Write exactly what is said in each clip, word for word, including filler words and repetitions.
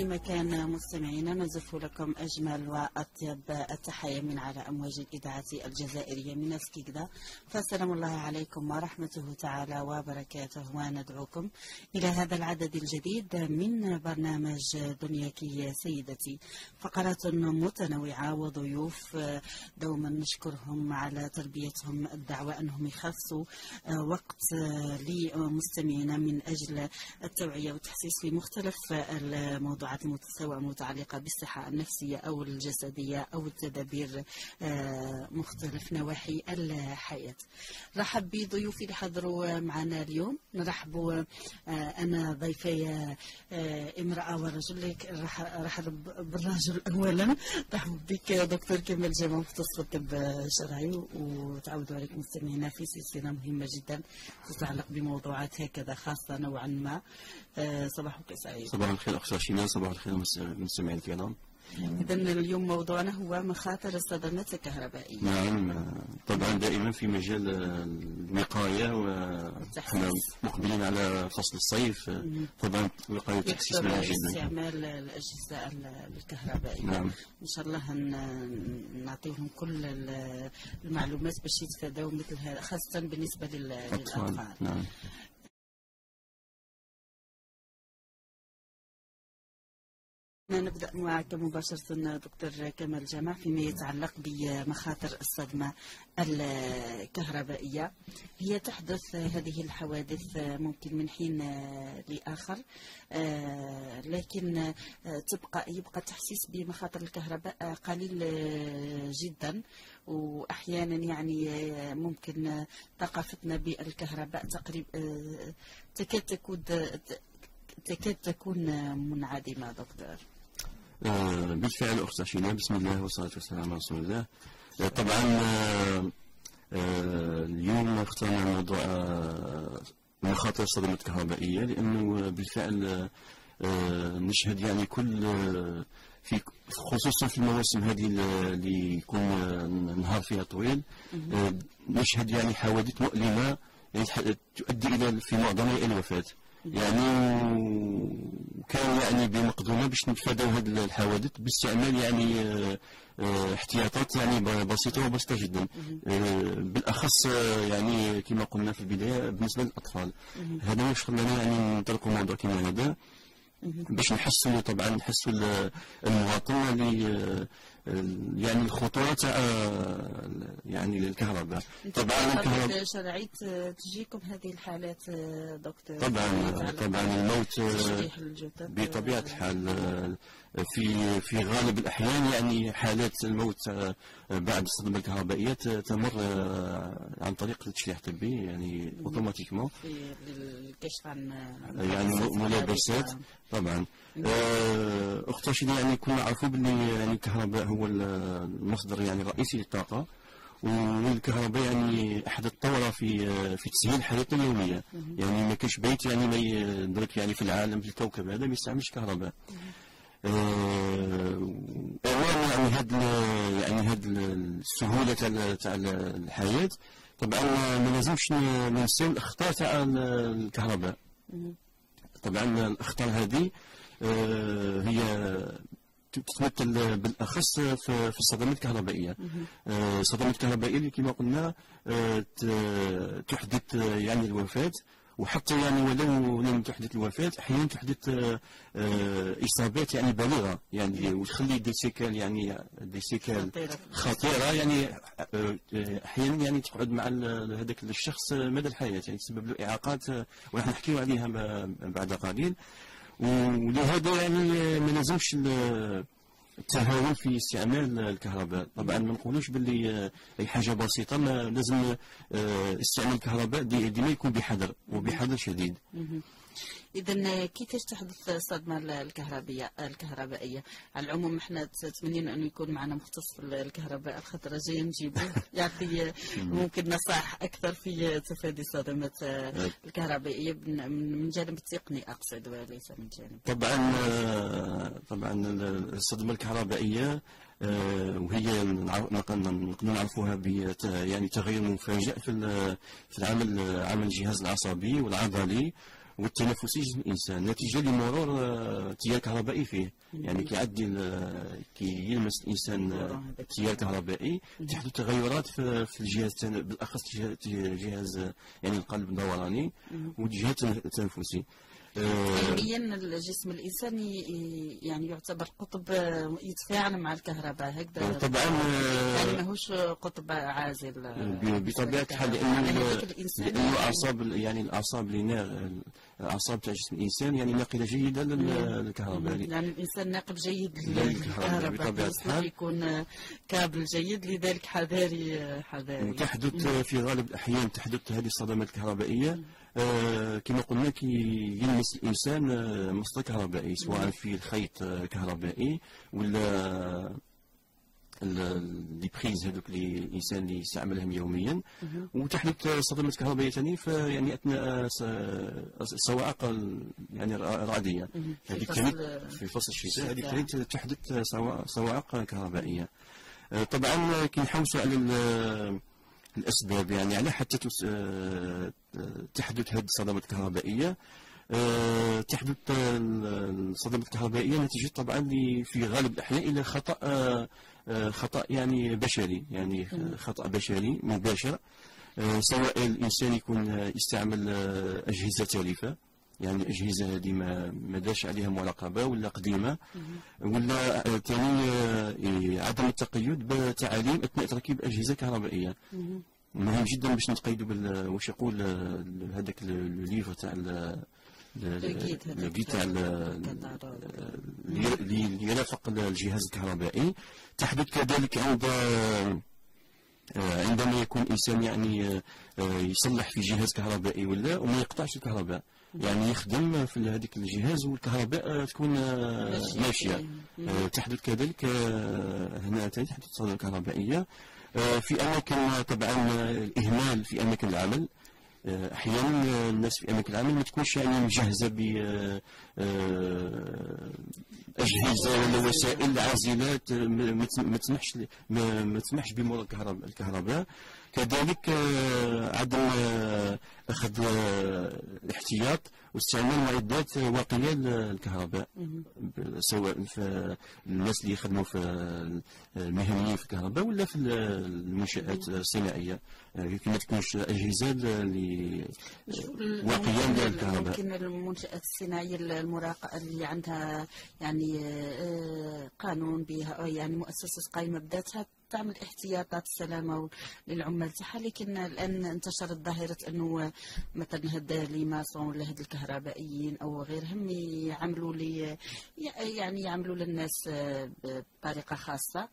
كل مكان مستمعينا نزف لكم أجمل وأطيب التحية من على أمواج الإذاعة الجزائرية من سكيكدا. فسلام الله عليكم ورحمته تعالى وبركاته، وندعوكم إلى هذا العدد الجديد من برنامج دنياك يا سيدتي. فقرات متنوعة وضيوف دوما نشكرهم على تربيتهم الدعوة أنهم يخصوا وقت لمستمعينا من أجل التوعية والتحسيس في مختلف الموضوعات سواء متعلقة بالصحة النفسية أو الجسدية أو التدابير مختلف نواحي الحياة. رحب بضيوفي اللي حضروا معنا اليوم. نرحب أنا ضيفي امرأة ورجل، رحب بالرجل أولا. رحب بك دكتور كمال جمال، مختص في الطب الشرعي، وتعودوا عليكم مستمعينا في سلسلة مهمة جدا تتعلق بموضوعات هكذا خاصة نوعا ما. صباحك سعيد. صباح الخير أخت شيماء، صباح الخير المستمعين الكرام. إذا اليوم موضوعنا هو مخاطر الصدمات الكهربائية. نعم، طبعا دائما في مجال الوقاية، ونحن مقبلين على فصل الصيف. طبعا الوقاية والتحسيس من جدا استعمال الأجهزة الكهربائية. نعم. إن شاء الله نعطيهم كل المعلومات باش يتفادوا مثل هذا، خاصة بالنسبة للأطفال. نعم. نبدأ معك مباشرة دكتور كمال جمال فيما يتعلق بمخاطر الصدمة الكهربائية. هي تحدث هذه الحوادث ممكن من حين لآخر، لكن تبقى يبقى التحسيس بمخاطر الكهرباء قليل جدا، وأحيانا يعني ممكن ثقافتنا بالكهرباء تقريبا تكاد تكون تكاد تكون منعدمة دكتور. آه بالفعل أخت شيماء، بسم الله والصلاة والسلام على رسول الله. آه طبعا آه آه اليوم اخترنا موضوع آه مخاطر الصدمات الكهربائية، لأنه بالفعل آه نشهد يعني كل آه في خصوصا في المواسم هذه اللي يكون النهار فيها طويل، آه نشهد يعني حوادث مؤلمة يعني تؤدي إلى في معظمها إلى الوفاة. يعني كان يعني بمقدورنا باش نتفاداو هذه الحوادث باستعمال يعني احتياطات يعني بسيطه وبسيطه جدا، بالاخص يعني كما قلنا في البدايه بالنسبه للاطفال. هذا واش خلانا يعني نطرقوا موضوع كما هذا باش نحسوا طبعا نحسوا المواطن اللي يعني الخطوره تاع يعني الكهرباء. طبعا الكهرباء شرعي تجيكم هذه الحالات دكتور؟ طبعا طبعا الموت بطبيعه الحال في في غالب الاحيان يعني حالات الموت بعد الصدمه الكهربائيه تمر عن طريق التشريح الطبي يعني اوتوماتيكمون في الكشف عن يعني ملابسات. طبعا اخت رشيدة يعني كنا نعرفوا باللي يعني الكهرباء هو المصدر يعني الرئيسي للطاقه، والكهرباء يعني احد الطورة في في تسهيل حياتنا اليوميه. يعني ما كاينش بيت يعني ما يدرك يعني في العالم في الكوكب هذا ما يستعملش كهرباء. اولا يعني هاد يعني هاد السهوله تاع تاع الحياه. طبعا ما لازمش ننساو الاخطار تاع الكهرباء. طبعا الاخطار هذه هي تتمثل بالاخص في الصدمات الكهربائيه. الصدمات الكهربائيه اللي كما قلنا تحدث يعني الوفاه، وحتى يعني ولو لم تحدث الوفاه احيانا تحدث اصابات يعني بالغه يعني وتخلي دي سيكال يعني دي سيكال خطيره يعني احيانا يعني تقعد مع هذاك الشخص مدى الحياه، يعني تسبب له اعاقات ونحن نحكيو عليها بعد قليل. ولهذا يعني ما لازمش التهاون في استعمال الكهرباء. طبعا ما نقولوش باللي اي حاجه بسيطه، ما لازم استعمال الكهرباء ديما يكون بحذر وبحذر شديد. إذا كيفاش تحدث الصدمة الكهربائية الكهربائية؟ على العموم احنا تمنين أنه يكون معنا مختص في الكهرباء الخطرة جاي نجيبوه يعطي ممكن نصائح أكثر في تفادي الصدمات الكهربائية من جانب التقني أقصد وليس من جانب. طبعا طبعا الصدمة الكهربائية وهي نقدر نعرفوها ب يعني تغير مفاجئ في في العمل عمل الجهاز العصبي والعضلي والتنفسي جسم الانسان نتيجه لمرور التيار الكهربائي فيه. يعني كيعدي كي يلمس الانسان التيار الكهربائي تحدث تغيرات في في الجهاز بالاخص جهاز يعني القلب الدوراني والجهاز التنفسي. علميا الجسم الانساني يعني يعتبر قطب يتفاعل مع الكهرباء هكذا طبعا، يعني ماهوش قطب عازل بطبيعه الحال، لانه لانه اعصاب يعني الاعصاب اللي الاعصاب تاع جسم الانسان يعني ناقله جيده للكهرباء. يعني الانسان ناقل جيد للكهرباء بطبيعه الحال، يكون كابل جيد، لذلك حذاري حذاري. وتحدث في غالب الاحيان تحدث هذه الصدمات الكهربائيه آه كما قلنا كي يلمس الانسان آه مصدر كهربائي، سواء في الخيط آه كهربائي ولا لي بريز هذوك اللي الانسان اللي يستعملهم يوميا، وتحدث صدمات كهربائيه ثاني يعني اثناء الصواعق يعني الرعديه، هذيك في فصل الشتاء هذيك ثاني تحدث صواعق كهربائيه. آه طبعا كنحوسوا على الأسباب يعني على حتى تحدث هذه الصدمات الكهربائية. تحدث الصدمات الكهربائية نتيجة طبعا في غالب الأحيان إلى خطأ خطأ يعني بشري، يعني خطأ بشري مباشر، سواء الإنسان يكون يستعمل أجهزة تالفة، يعني الأجهزة هذه ما ما داش عليها مراقبة ولا قديمة، ولا ثاني عدم التقيد بتعاليم أثناء تركيب أجهزة كهربائية. مهم جدا باش نتقيدوا بال واش يقول هذاك الليفر تاع الجيد تاع اللي يرافق الجهاز الكهربائي. تحدث كذلك عند عندما يكون الانسان يعني يصلح في جهاز كهربائي ولا وما يقطعش الكهرباء، يعني يخدم في هذيك الجهاز والكهرباء تكون ماشيه. تحدث كذلك هنا تحدث صدمه كهربائيه في اماكن، طبعا الاهمال في اماكن العمل. احيانا الناس في اماكن العمل ما تكونش يعني مجهزه ب اجهزه ولا وسائل عازلات ما تسمحش ما تسمحش بمرور الكهرباء الكهرباء كذلك عدم اخذ الاحتياط واستعمال معدات واقيه للكهرباء، سواء في الناس اللي يخدموا في المهنيين في الكهرباء ولا في المنشآت الصناعيه، ما تكونش اجهزه اللي واقيه للكهرباء. يمكن المنشآت الصناعيه المراقبه اللي عندها يعني قانون بها، يعني مؤسسه قائمه بذاتها تعمل احتياطات السلامه للعمال تاعها، لكن الان انتشرت ظاهره انه مثلا هاد لي ماسون ولا هاد الكهربائيين او غيرهم يعملوا لي يعني يعملوا للناس بطريقه خاصه.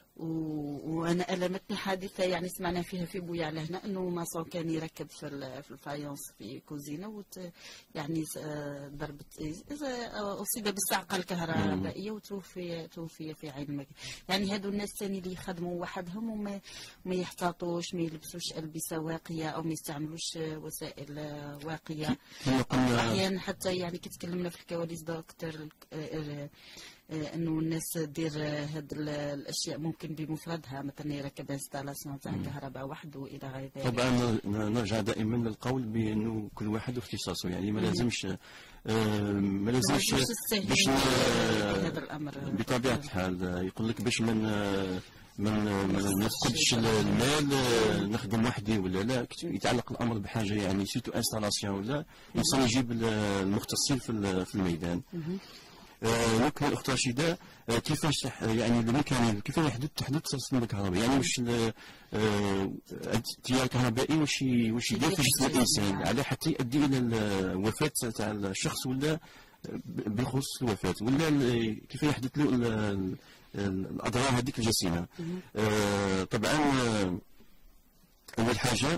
وانا المتني حادثه يعني سمعنا فيها في بويا على هنا، انه ماسون كان يركب في في الفايونس في كوزينه وت يعني ضربت اصيب بالصعقه الكهربائيه وتوفي توفي في عين المكان. يعني هادو الناس ثاني اللي يخدموا وحدهم وما ما يحتاطوش، ما يلبسوش البسه واقيه او ما يستعملوش وسائل واقيه. احيانا حتى يعني كي تكلمنا في الكواليس دكتور انه الناس دير هاد الاشياء ممكن بمفردها، مثلا يركب انستالاسيون تاع الكهرباء وحده والى غير ذلك. طبعا نرجع دائما للقول بانه كل واحد واختصاصه، يعني ما لازمش ما لازمش باش هذا الامر بطبيعه الحال يقول لك باش من من ما نفقدش المال نخدم وحدي ولا لا، يتعلق الامر بحاجه يعني سيتو انستالاسيون ولا الانسان يجيب المختصين في الميدان. لكن الاخت رشيده كيفاش يعني الميكانيزم كيف يحدث تحدث الصدمه الكهربائيه، يعني واش التيار الكهربائي واش واش يدير في جسم الانسان على حتى يؤدي الى الوفاه تاع الشخص ولا بخصوص الوفاه، ولا كيف يحدث له الاضرار هذيك الجسيمه. طبعا اول حاجه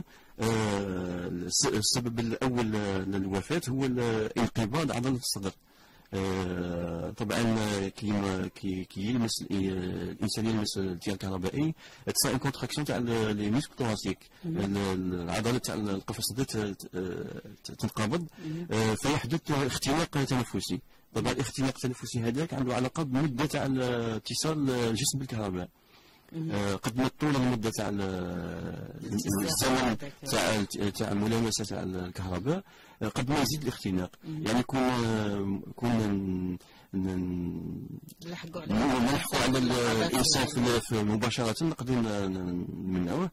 السبب الاول للوفاه هو انقباض عضله الصدر. آه طبعا كي كي يلمس الانسان يلمس التيار الكهربائي تصير ان كونتراكسيون تاع لي ميسك توراسيك، العضله تاع القفص تنقبض، آه فيحدث اختناق تنفسي. طبعا الاختناق التنفسي هذاك عنده علاقه بمده تاع اتصال الجسم بالكهرباء. قد ما طول المده تاع الزمن تاع تاع الملامسه تاع الكهرباء قد ما يزيد الاختناق. يعني كون كون نلحقوا على الانسان في مباشره نقدروا نمنعوه.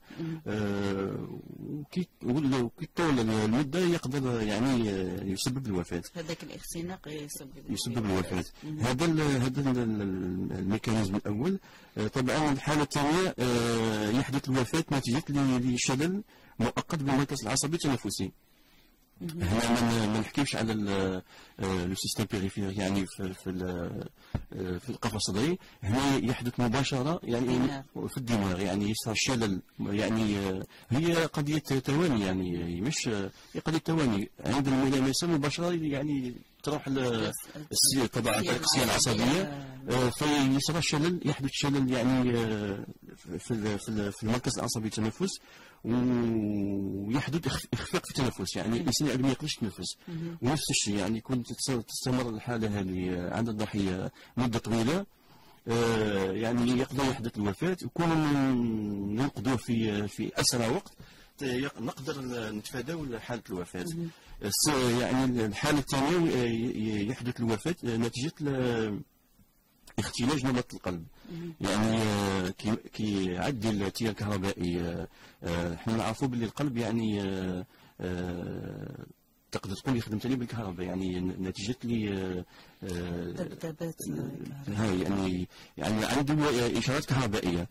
وكي وكي طول المده يقدر يعني يسبب الوفاه. هذاك الاختناق يسبب يسبب الوفاه. هذا هذا الميكانيزم الاول. طبعا الحاله الثانيه يحدث الوفاه نتيجه لشلل مؤقت بالمركز العصبي التنفسي. هنا ما نحكيوش على لو سيستم بيريفير يعني في في في القفص الصدري. هنا يحدث مباشره يعني في الدماغ، يعني يصير شلل. يعني هي قضيه تواني، يعني مش هي قضيه تواني عند الملامسه مباشره، يعني تروح طبعا التغذيه العصبيه فيصير شلل، يحدث شلل يعني في في المركز العصبي التنفس، ويحدث اخفاق في التنفس. يعني الانسان يعني ما يقدرش يتنفس. ونفس الشيء يعني كنت تستمر الحاله هذه عند الضحيه مده طويله يعني يقدر يحدث الوفاه. وكون ننقذوه في في اسرع وقت نقدر نتفاداو حاله الوفاه. يعني الحاله الثانيه يحدث الوفاه نتيجه اختلاج نبض القلب. يعني كي كي يعدي التيار الكهربائي، احنا نعرفوا باللي القلب يعني تقدر تكون يخدم ثاني بالكهرباء، يعني نتيجه لي ذبذبات هاي يعني يعني عنده اشارات كهربائيه.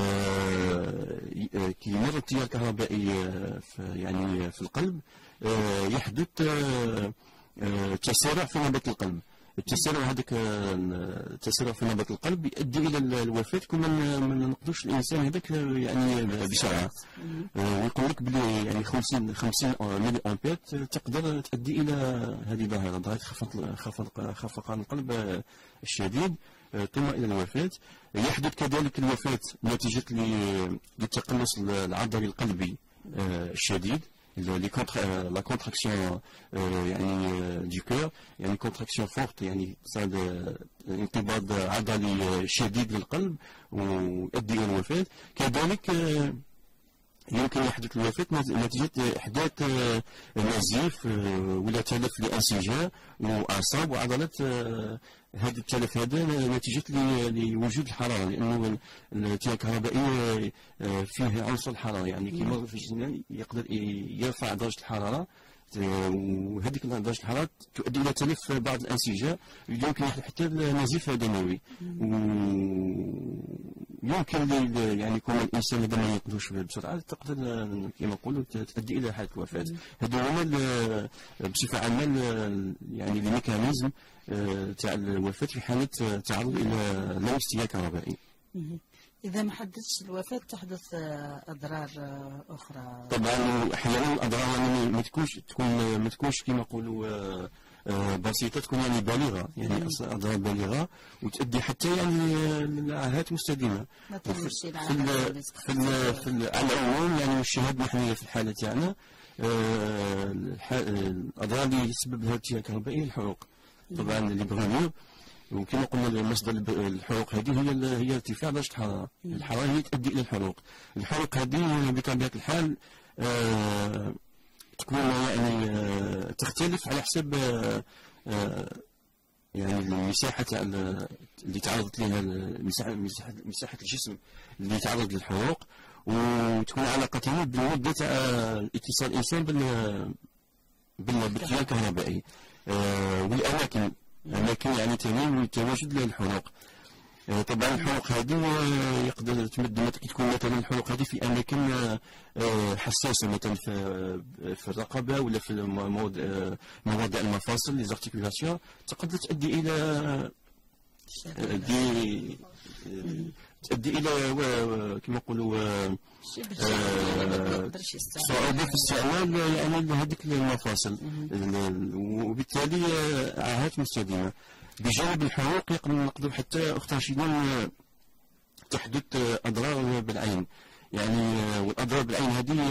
كي يمر التيار الكهربائي يعني في القلب يحدث تسارع في نبض القلب. التسارع هذاك التسارع في نبض القلب يؤدي الى الوفاه. كون ما نقدرش الانسان هذاك يعني بسرعه. ويقول لك بلي يعني خمسين خمسين ملي امبير تقدر تؤدي الى هذه الظاهره، ظاهره خفض خفض خفقان القلب الشديد ثم الى الوفاه. يحدث كذلك الوفاه نتيجه للتقلص العضلي القلبي الشديد، لا كونتراكسيون يعني دي كور، يعني كونتراكسيون فورت، يعني صار انقباض عضلي شديد للقلب ويؤدي الى الوفاه. كذلك يمكن يحدث الوفاه نتيجه احداث نزيف ولا تلف لانسجه واعصاب وعضلات. هذا التلف هذا نتيجه لوجود الحراره، لانه التيار الكهربائي فيه عنصر الحراره، يعني كيما في الجنان يقدر يرفع درجه الحراره، وهذيك درجه الحراره تؤدي الى تلف بعض الانسجه، يمكن حتى النزيف دموي. ويمكن يعني يكون الانسان هذا ما يقدرش بسرعه تقدر كما نقولوا تؤدي الى حاله الوفاه. هذا هما بصفه عامه يعني الميكانيزم تاع الوفاه في حاله تعرض الى لمس تيار كهربائي. إذا ما حدثش الوفاة تحدث أضرار أخرى. طبعا أحيانا الأضرار يعني ما تكونش تكون ما تكونش كما نقولوا بسيطة، تكون يعني بالغة، يعني أضرار بالغة وتؤدي حتى يعني لعاهات مستديمة. في في في على العموم يعني الشهاد نحن في الحالة تاعنا الأضرار اللي يسبب لها التيار الكهربائي الحروق. طبعا اللي برونير، وكما قلنا مصدر الحروق هذه هي هي ارتفاع درجة الحرارة. الحرارة هي تؤدي إلى الحروق. الحروق هذه بطبيعة الحال آه تكون يعني آه تختلف على حسب آه آه يعني المساحة تاع اللي تعرضت لها، مساحة مساحة الجسم اللي تعرض للحروق، وتكون علاقتها بالمدة تاع اتصال الإنسان بال بالتيار الكهربائي والأماكن أماكن يعني تمام تواجد للحروق. طبعا الحروق هذه يقدر تمد تكون مثلا الحروق هذه في أماكن حساسة، مثلا في في الرقبة ولا في مواضع المفاصل لي زارتيكولاسيون، تقدر تؤدي إلى دي تؤدي إلى كما نقولوا صعوبة في استعمال يعني هذيك المفاصل، وبالتالي عاهات مستديمة. بجانب الحروق نقدر حتى أختار شيئا تحدث أضرار بالعين. يعني والاضرار بالعين هذه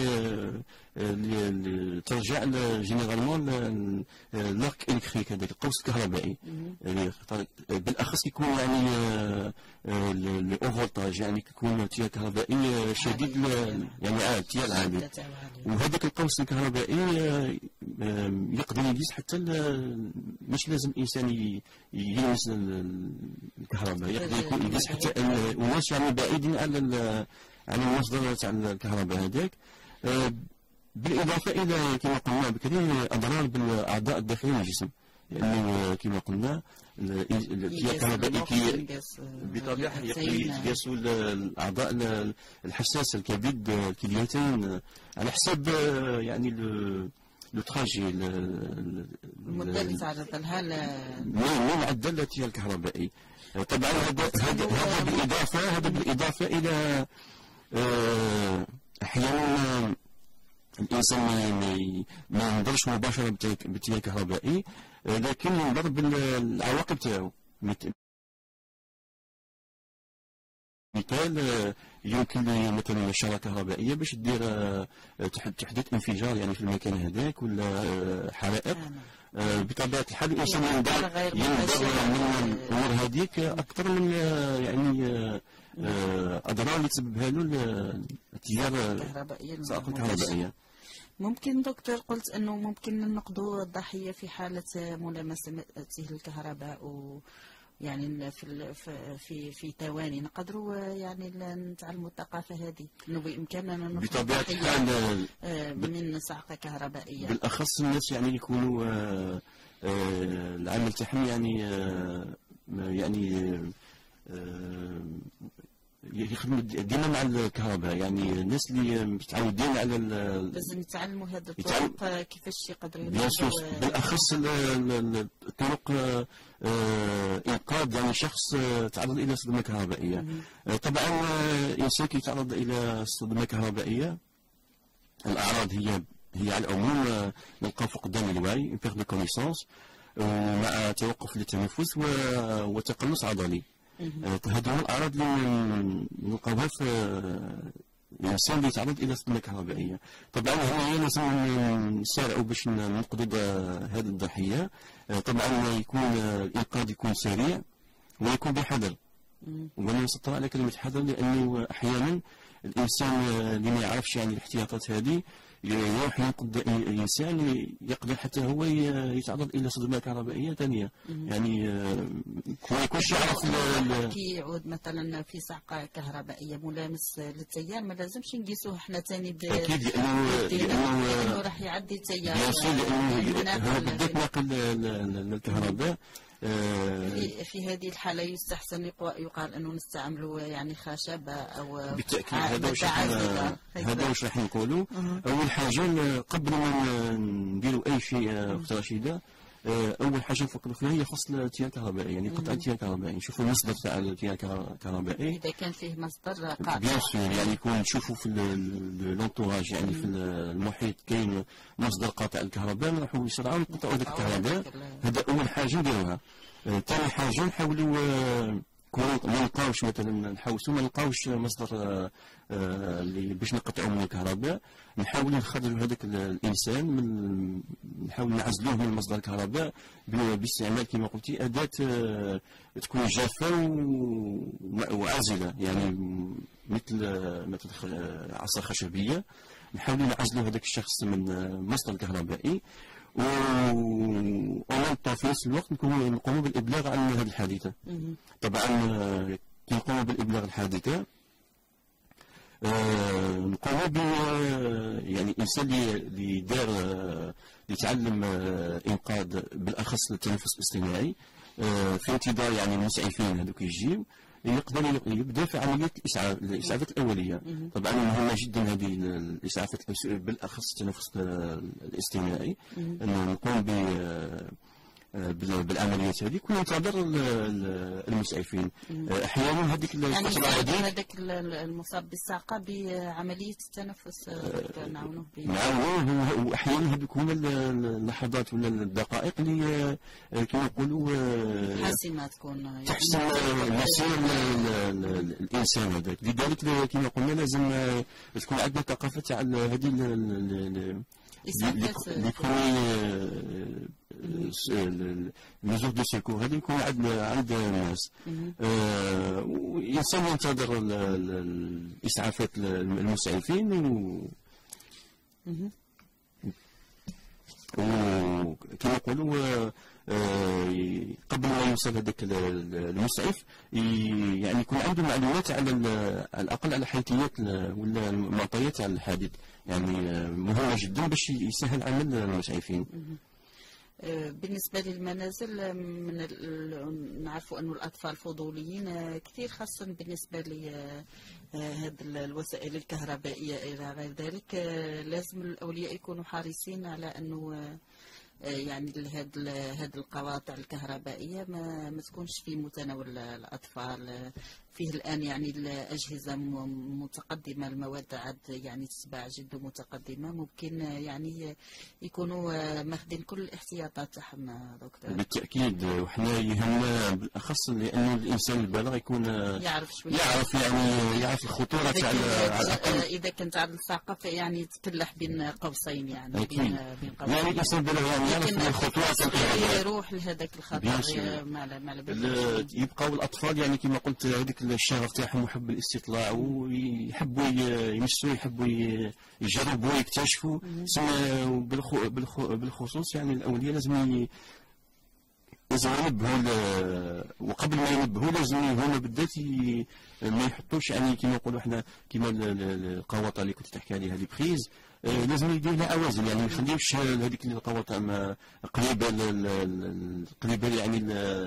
اللي ترجع جينيرالمون لارك الكتريك، هذاك القوس الكهربائي بالاخص كيكون يعني الاو فولتاج، يعني كيكون التيار الكهربائي شديد يعني عالي، التيار عالي. وهذاك القوس الكهربائي يقدر يجيز حتى مش لازم الانسان يلمس الكهرباء، يقدر يكون يجيز حتى الناس يعني بعيدين على على المصدر تاع الكهرباء هذاك. بالاضافه الى كما قلنا بكري اضرار بالاعضاء الداخليه من الجسم، لانه كما قلنا التيار الكهربائي بطبيعه يقيس الاعضاء الحساسه، الكبد، الكليتين، على حساب يعني لو تراجي المده اللي تعرض لها المعدل التيار الكهربائي. طبعا هذا هذا بالاضافه هذا بالاضافه الى احيانا الانسان ما ينظرش مباشره بالتيار الكهربائي، لكن ينظر بالعواقب تاعو. مثال يمكن مثلا اشاره كهربائيه باش دير تحدث انفجار يعني في المكان هذاك ولا حرائق. بطبيعه الحال الانسان ينظر ينظر من الامور هذيك اكثر من يعني اضرار اللي تسببها له التيار الكهربائيه. ممكن دكتور قلت انه ممكن نقضوا الضحيه في حاله ملامسته الكهرباء، و يعني في في في ثواني نقدروا يعني نتعلموا الثقافه هذه انه بامكاننا نقضوا بطبيعه الحال من صعقه كهربائيه. بالاخص الناس يعني يكونوا العمل تاعهم يعني يعني يخدموا ديما مع الكهرباء، يعني الناس اللي متعودين على لازم يتعلموا هذه الطرق كيفاش يقدروا ينقذوا، بالاخص الطرق انقاذ يعني شخص تعرض الى صدمه كهربائيه. طبعا الانسان كي يتعرض الى صدمه كهربائيه الاعراض هي هي على العموم نلقى فقدان الوعي بيغ دو كونيسونس مع توقف للتنفس وتقلص عضلي. هذو هما الاعراض اللي نلقاوها في الانسان اللي يتعرض الى صدمه كهربائيه. طبعا هنا لازم نسارعوا باش ننقذوا هذه الضحيه. طبعا يكون الانقاذ يكون سريع ويكون بحذر، وانا نسطر على كلمه حذر لانه احيانا الانسان اللي ما يعرفش يعني الاحتياطات هذه يروح ينقذ الانسان يقدر حتى هو يتعرض الى صدمه كهربائيه ثانيه. يعني ما يكونش يعرف كي يعود مثلا في صعقه كهربائيه ملامس للتيار ما لازمش نقيسوه احنا ثاني اكيد لانه لانه راح يعدي التيار، لانه هو بالذات ناقل الكهرباء. في, في هذه الحالة يستحسن يقال أنه نستعملوا يعني خشبة أو بالتأكيد. هذا واش هذا واش راح نقولوا. أول حاجة قبل ما نديروا أي شيء أخت رشيدة، أول حاجة نفكروا فيها هي فصل التيار الكهربائي، يعني قطع التيار الكهربائي، نشوفوا المصدر تاع التيار الكهربائي. إذا كان فيه مصدر قاطع بيان سور، يعني يكون نشوفوا في لونتوراج يعني في المحيط كاين مصدر قاطع الكهرباء، نروحوا بسرعة نقطعوا هذيك الكهرباء. هذا أول حاجة نديروها. ثاني حاجة نحاولوا ما نلقاوش مثلا نحوسوا ما نلقاوش مصدر اللي باش نقطعوا من الكهرباء، نحاولوا نخرجوا هذاك الانسان من نحاول نعزلوه من مصدر الكهرباء باستعمال كما قلتي اداه تكون جافه وعازله، يعني مثل مثل عصا خشبيه. نحاولوا نعزلوا هذاك الشخص من مصدر الكهربائي، و ومن في نفس الوقت نقوموا بالابلاغ عن هذه الحادثه. طبعا كي نقوموا بالابلاغ الحادثه نقوموا ب يعني الانسان اللي دار اللي تعلم انقاذ بالاخص التنفس الاصطناعي في انتظار يعني المسعفين هذوك يجيو يقدر يبدا في عمليه الاسعاف الاسعافات الاوليه. طبعا مهمه جدا هذه الاسعافات بالاخص التنفس الاصطناعي، انه نقوم ب بالعمليات هذه كنا ننتظر المسعفين. احيانا هذيك يعني هذاك المصاب بالصاعقه بعمليه التنفس نعاونوه به. نعاونوه، واحيانا هذوك هما اللحظات ولا الدقائق اللي كما نقولوا حاسمه تكون تحسن مسير الانسان هذاك. لذلك كما قلنا لازم تكون عندنا ثقافه تاع هذه لي المزور دو سيكور هذه يكون عند عند الناس. الانسان ينتظر الاسعافات المسعفين وكما نقولوا قبل ما يوصل هذاك المسعف يعني يكون عنده معلومات على الاقل على حيثيات ولا المعطيات تاع الحادث، يعني مهمه جدا باش يسهل عمل المسعفين. بالنسبة للمنازل من نعرفوا أن الأطفال فضوليين كثير، خاصة بالنسبة لهذه الوسائل الكهربائية إلى غير ذلك. لازم الأولياء يكونوا حريصين على أنه يعني هذه هذه القواطع الكهربائية ما, ما تكونش في متناول الأطفال. فيه الآن يعني الأجهزة متقدمة، المواد عاد يعني تتباع جد متقدمة، ممكن يعني يكونوا ماخذين كل الاحتياطات تاعهم دكتور. بالتأكيد، وحنا يهمنا بالأخص لأن الإنسان البالغ يكون يعرف شوية، يعرف يعني يعرف الخطورة تاع إذا كنت على الثقافة يعني تكلح بين قوسين يعني أكيد. بين بين قوسين يعني الإنسان البالغ يعني يعرف الخطورة يروح لهذاك الخطر مع مع يبقاو الأطفال يعني كما قلت هذيك الشغف تاعهم وحب الاستطلاع ويحبوا يمسوا يحبوا يجربوا يكتشفوا. بالخصوص يعني الأولياء لازم لازم ينبهوا، وقبل ما ينبهوا لازم هما بالذات ما يحطوش يعني كما نقولوا احنا كما القواطع اللي كنت تحكي عليها لي بريز، لازم يدير لها اوازن، يعني ما يخليوش هذيك القواطع قريبه قريبه يعني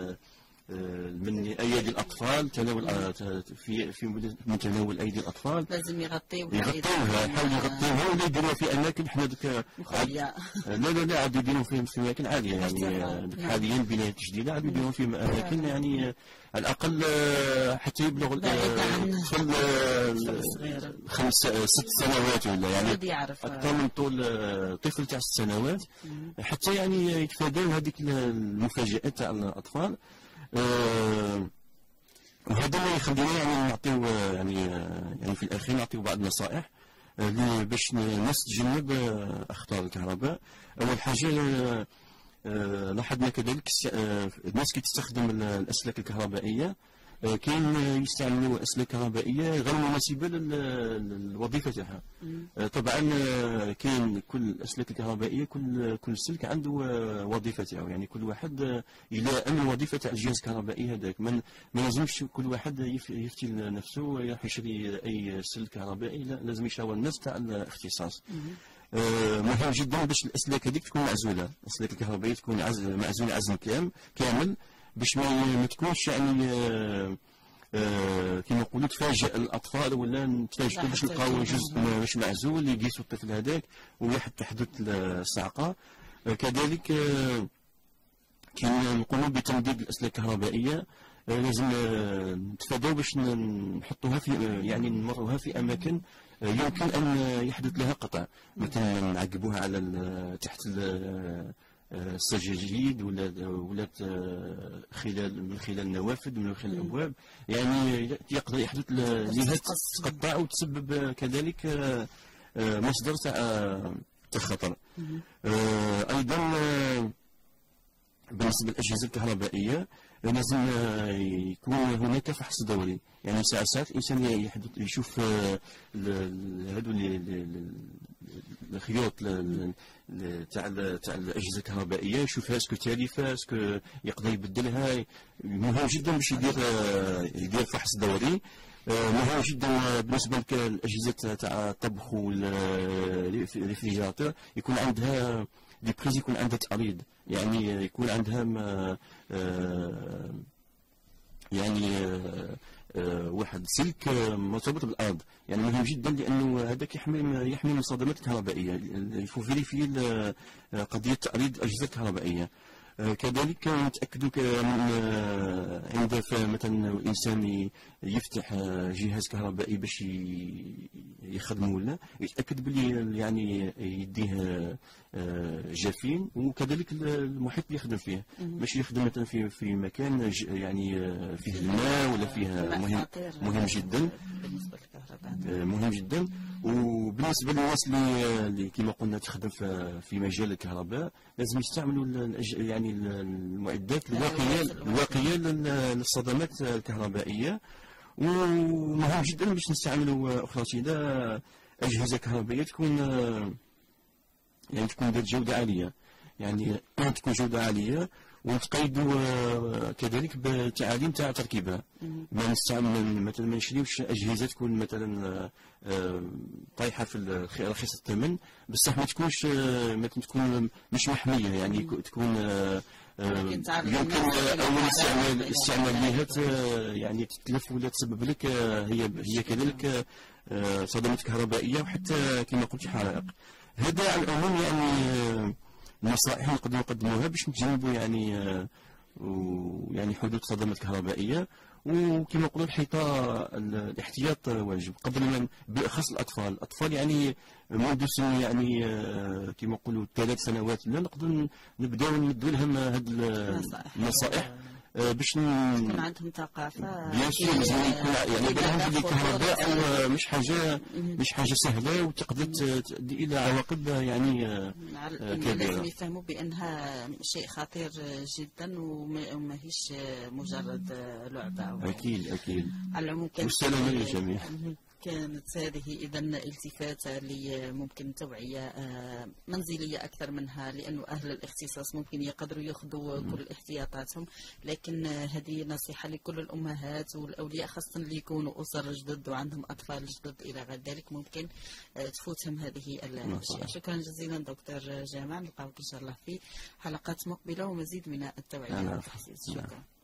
من ايادي الاطفال، تناول في في متناول ايدي الاطفال. لازم يغطيوها يغطيوها يحاول يغطيوها ولا يديروها في اماكن حنا ديك مخليه. لا لا لا عاد يديروها في في اماكن عاليه، يعني حاليا بنايات جديده عاد يديروها في اماكن يعني على الاقل حتى يبلغ الطفل خمس ست سنوات ولا يعني اكثر من طول طفل تاع ست سنوات، حتى يعني يتفاداو هذيك المفاجات تاع الاطفال. آه وهذا ما يخلينا يعني نعطيو يعني يعني في الاخير نعطيو بعض النصائح آه باش الناس تتجنب آه اخطار الكهرباء. اول حاجه آه لاحظنا كذلك آه الناس كي تستخدم الاسلاك الكهربائيه آه كاين يستعملوا اسلاك كهربائيه غير مناسبه للوظيفه تاعها. آه طبعا آه كاين كل الاسلاك الكهربائيه كل كل سلك عنده آه وظيفه تاعو، يعني كل واحد آه يلائم الوظيفه تاع الجهاز الكهربائي هذاك. ما لازمش كل واحد يفتي نفسه يروح يشري اي سلك كهربائي، لا لازم يشاور الناس تاع الاختصاص. آه مهم جدا باش الاسلاك هذيك تكون معزوله، الاسلاك الكهربائيه تكون معزوله عزل كامل كامل باش ما تكونش يعني آه آه كما نقولوا تفاجئ الاطفال ولا تفاجئوا باش يلقاو جزء مش معزول يقيسوا الطفل هذاك وتحدث الصعقه. آه كذلك آه كي نقوموا بتمديد الاسلاك الكهربائيه آه لازم آه نتفاداو باش نحطوها في آه يعني نمروها في اماكن آه يمكن ان يحدث لها قطع، مثلا نعقبوها على تحت السجاجيد ولا ولا خلال من خلال النوافذ من خلال الابواب، يعني يقدر يحدث لها تقطع وتسبب كذلك مصدر تاع الخطر. ايضا بالنسبه للاجهزه الكهربائيه لازم يكون هناك فحص دوري، يعني ساعات ساعات الانسان يحدث يشوف هذو الخيوط تاع تاع الاجهزه الكهربائيه يشوفها اسكو تالفه اسكو يقدر يبدلها. مهم جدا باش يدير يدير فحص دوري. مهم جدا بالنسبه للاجهزه تاع الطبخ والريفريجيراتور يكون عندها دي بريز يكون عندها تعريض، يعني يكون عندها ما آه يعني آه آه واحد سلك مرتبط بالارض، يعني مهم جدا لانه هذاك يحمي يحمي من الصدمات الكهربائيه. يفو فيريفي قضيه تعريض الاجهزه الكهربائيه. كذلك نتأكدوا من عند مثلا الإنسان يفتح جهاز كهربائي باش يخدمه ولا يتأكد بلي يعني يديه جافين، وكذلك المحيط اللي يخدم فيه ماشي يخدم مثلا في في مكان يعني فيه الماء ولا فيه مهم مهم جدا بالنسبة للكهرباء، مهم جدا. وبالنسبه للناس اللي اللي كما قلنا تخدم في مجال الكهرباء لازم يستعملوا يعني المعدات الواقيه الواقيه للصدمات الكهربائيه. ومهم جدا باش نستعملوا اخرى اجهزه كهربائيه تكون يعني تكون ذات جوده عاليه، يعني تكون جوده عاليه، ونتقيدوا كذلك بتعاليم تاع تركيبها. ما نستعمل مثلا ما نشريوش اجهزه تكون مثلا طايحه في رخيص الثمن بصح ما تكونش ما تكون مش محميه، يعني تكون يمكن اول استعمال استعمال لها يعني تتلف ولا تسبب لك هي هي كذلك صدمات كهربائيه وحتى كما قلت حرائق. هذا على العموم يعني نصائح نقدروا نقدموها باش نتجنبوا يعني يعني حدوث صدمات كهربائيه. وكما نقولوا الحيطه الاحتياط واجب قبل ما بالاخص الاطفال الاطفال يعني منذ سن يعني كما نقولوا ثلاث سنوات لا نقدروا نبداو ندوا لهم هذه النصائح باش تكون عندهم ثقافه. بيان سور لازم يكون يعني بالهم الكهرباء مش حاجه مش حاجه سهله وتقدر تؤدي الى عواقب يعني كبيره. لازم يفهموا بانها شيء خطير جدا وماهيش مجرد لعبه. اكيد اكيد. على العموم والسلام للجميع. كانت هذه إذا التفاتة لممكن توعية منزلية أكثر منها، لأنه أهل الاختصاص ممكن يقدروا يأخذوا كل احتياطاتهم، لكن هذه نصيحة لكل الأمهات والأولياء خاصة اللي يكونوا أسر جدد وعندهم أطفال جدد إلى غير ذلك، ممكن تفوتهم هذه الأشياء. شكرا جزيلا دكتور جمال، نلقاوك إن شاء الله في حلقات مقبلة ومزيد من التوعية والتحفيز. شكرا.